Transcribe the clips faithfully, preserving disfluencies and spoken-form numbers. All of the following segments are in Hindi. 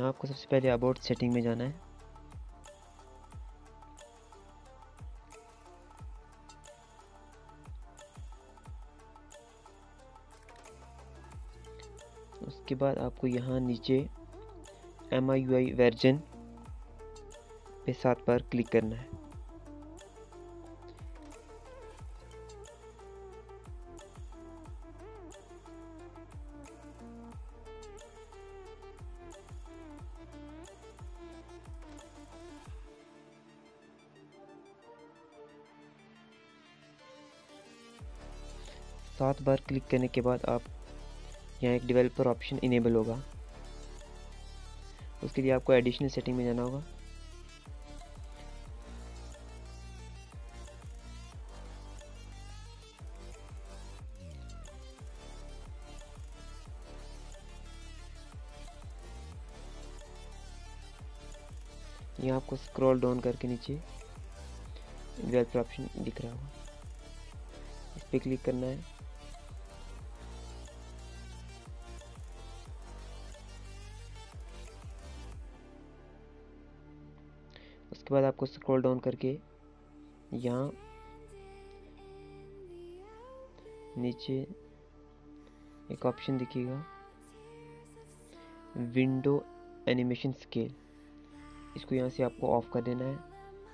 यहाँ आपको सबसे पहले अबाउट सेटिंग में जाना है। उसके बाद आपको यहाँ नीचे M I U I version पे सात बार क्लिक करना है। सात बार क्लिक करने के बाद आप यहाँ एक डेवलपर ऑप्शन इनेबल होगा। उसके लिए आपको एडिशनल सेटिंग में जाना होगा। यहाँ आपको स्क्रॉल डाउन करके नीचे डेवलपर ऑप्शन दिख रहा होगा, इस पर क्लिक करना है। उसके बाद आपको स्क्रॉल डाउन करके यहाँ नीचे एक ऑप्शन दिखेगा विंडो एनिमेशन स्केल, इसको यहाँ से आपको ऑफ कर देना है।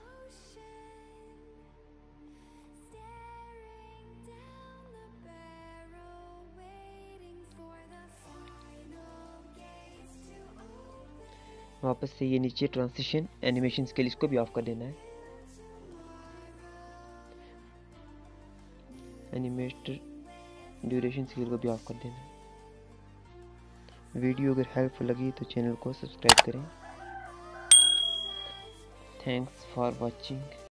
वापस से ये नीचे ट्रांजिशन एनिमेशन स्केल, इसको भी ऑफ कर देना है। एनिमेटर ड्यूरेशन स्केल को भी ऑफ कर देना है। वीडियो अगर हेल्पफुल लगी तो चैनल को सब्सक्राइब करें। Thanks for watching.